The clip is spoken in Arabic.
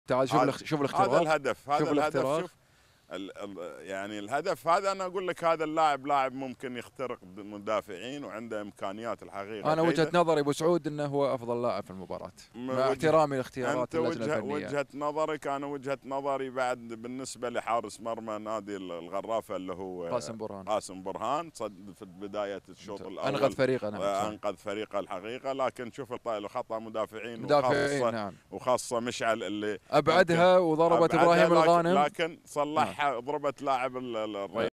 تعال شوف الاختراق. هذا الهدف، شوف الاختراق. شوف يعني الهدف هذا، انا اقول لك هذا اللاعب لاعب ممكن يخترق مدافعين وعنده امكانيات الحقيقه. انا وجهه نظري ابو سعود انه هو افضل لاعب في المباراه، مع احترامي لاختيارات اللجنه الفنيه. وجهه نظرك، انا وجهه نظري بعد بالنسبه لحارس مرمى نادي الغرافه اللي هو قاسم برهان في بدايه الشوط الاول انقذ فريقه. نعم انقذ فريقه الحقيقه، لكن شوف خطا مدافعين نعم. وخاصه مشعل اللي ابعدها وضربت ابراهيم الغانم، لكن صلحها. ضربت لاعب الرياض